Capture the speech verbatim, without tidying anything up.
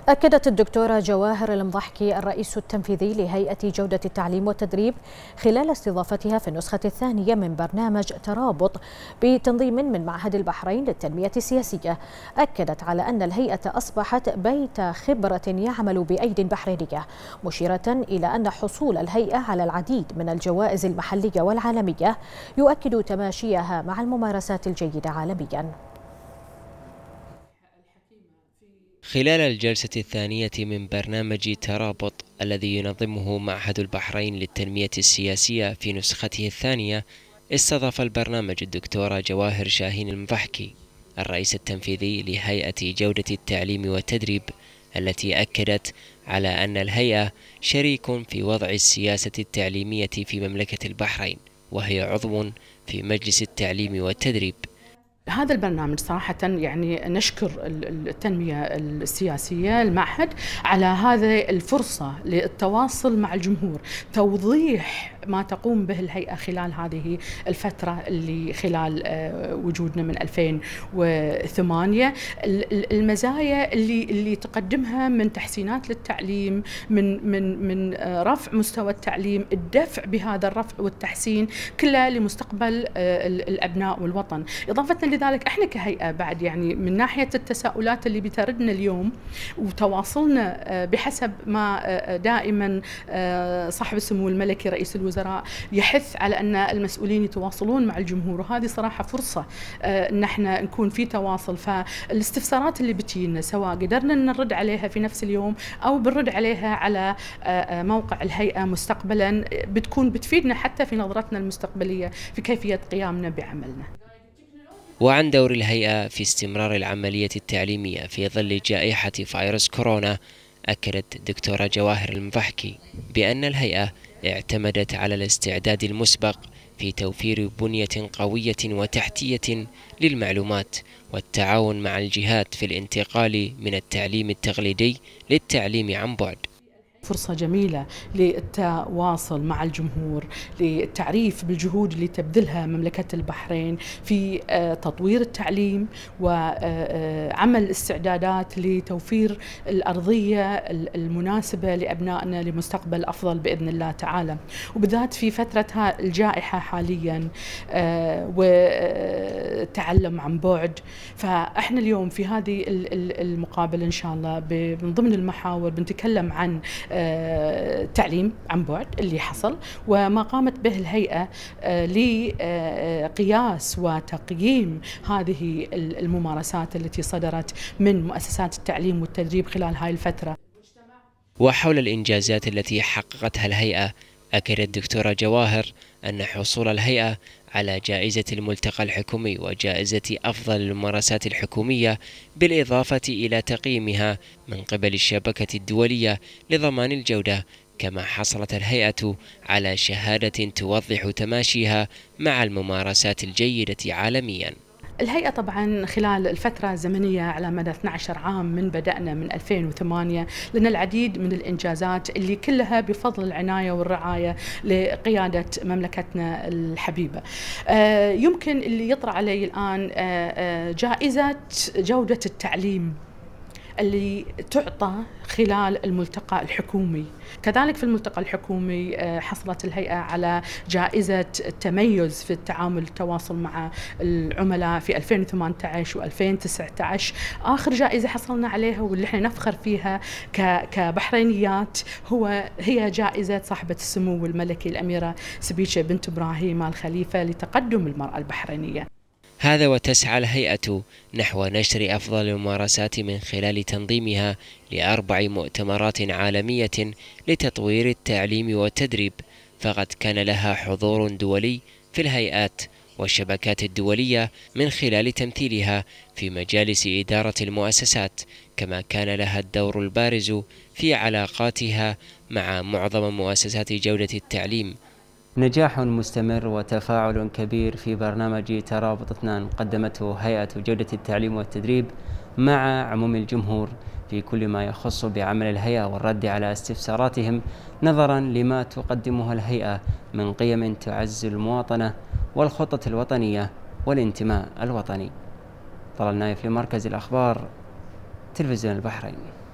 أكدت الدكتورة جواهر المضحكي الرئيس التنفيذي لهيئة جودة التعليم والتدريب خلال استضافتها في النسخة الثانية من برنامج ترابط بتنظيم من معهد البحرين للتنمية السياسية. أكدت على أن الهيئة أصبحت بيت خبرة يعمل بأيدي بحرينية، مشيرة إلى أن حصول الهيئة على العديد من الجوائز المحلية والعالمية يؤكد تماشيها مع الممارسات الجيدة عالميا. خلال الجلسة الثانية من برنامج ترابط الذي ينظمه معهد البحرين للتنمية السياسية في نسخته الثانية، استضاف البرنامج الدكتورة جواهر شاهين المضحكي الرئيس التنفيذي لهيئة جودة التعليم والتدريب، التي أكدت على أن الهيئة شريك في وضع السياسة التعليمية في مملكة البحرين، وهي عضو في مجلس التعليم والتدريب. هذا البرنامج صراحة يعني نشكر التنمية السياسية المعهد على هذه الفرصة للتواصل مع الجمهور، توضيح ما تقوم به الهيئة خلال هذه الفترة اللي خلال وجودنا من ألفين وثمانية، المزايا اللي اللي تقدمها من تحسينات للتعليم، من من من رفع مستوى التعليم، الدفع بهذا الرفع والتحسين كله لمستقبل الأبناء والوطن. إضافة لذلك احنا كهيئة بعد يعني من ناحية التساؤلات اللي بتردنا اليوم وتواصلنا بحسب ما دائما صاحب السمو الملكي رئيس الوزراء يحث على أن المسؤولين يتواصلون مع الجمهور، وهذه صراحة فرصة أن احنا نكون في تواصل. فالاستفسارات اللي بتجينا سواء قدرنا نرد عليها في نفس اليوم أو بنرد عليها على موقع الهيئة مستقبلا، بتكون بتفيدنا حتى في نظرتنا المستقبلية في كيفية قيامنا بعملنا. وعن دور الهيئة في استمرار العملية التعليمية في ظل جائحة فيروس كورونا، أكدت الدكتورة جواهر المضحكي بأن الهيئة اعتمدت على الاستعداد المسبق في توفير بنية قوية وتحتية للمعلومات والتعاون مع الجهات في الانتقال من التعليم التقليدي للتعليم عن بعد. فرصة جميلة للتواصل مع الجمهور، للتعريف بالجهود اللي تبذلها مملكة البحرين في تطوير التعليم وعمل استعدادات لتوفير الأرضية المناسبة لأبنائنا لمستقبل أفضل بإذن الله تعالى، وبالذات في فترة الجائحة حاليا والتعلم عن بعد. فإحنا اليوم في هذه المقابلة إن شاء الله من ضمن المحاور بنتكلم عن تعليم عن بعد اللي حصل وما قامت به الهيئة لقياس وتقييم هذه الممارسات التي صدرت من مؤسسات التعليم والتدريب خلال هاي الفترة. وحول الإنجازات التي حققتها الهيئة، أكدت الدكتورة جواهر أن حصول الهيئة على جائزة الملتقى الحكومي وجائزة أفضل الممارسات الحكومية بالإضافة إلى تقييمها من قبل الشبكة الدولية لضمان الجودة، كما حصلت الهيئة على شهادة توضح تماشيها مع الممارسات الجيدة عالميا. الهيئة طبعا خلال الفترة الزمنية على مدى اثني عشر عام من بدأنا من ألفين وثمانية لنا العديد من الإنجازات اللي كلها بفضل العناية والرعاية لقيادة مملكتنا الحبيبة. يمكن اللي يطرأ علي الآن جائزة جودة التعليم اللي تعطى خلال الملتقى الحكومي. كذلك في الملتقى الحكومي حصلت الهيئة على جائزة التميز في التعامل التواصل مع العملاء في ألفين وثمانية عشر وألفين وتسعة عشر. آخر جائزة حصلنا عليها واللي احنا نفخر فيها كبحرينيات هو هي جائزة صاحبة السمو الملكي الأميرة سبيشة بنت إبراهيم آل خليفة لتقدم المرأة البحرينية. هذا وتسعى الهيئة نحو نشر أفضل الممارسات من خلال تنظيمها لأربع مؤتمرات عالمية لتطوير التعليم والتدريب، فقد كان لها حضور دولي في الهيئات والشبكات الدولية من خلال تمثيلها في مجالس إدارة المؤسسات، كما كان لها الدور البارز في علاقاتها مع معظم مؤسسات جودة التعليم. نجاح مستمر وتفاعل كبير في برنامج ترابط اثنان قدمته هيئة جودة التعليم والتدريب مع عموم الجمهور في كل ما يخص بعمل الهيئة والرد على استفساراتهم، نظرا لما تقدمها الهيئة من قيم تعزز المواطنة والخطة الوطنية والانتماء الوطني. طلال نايف لمركز الأخبار، تلفزيون البحرين.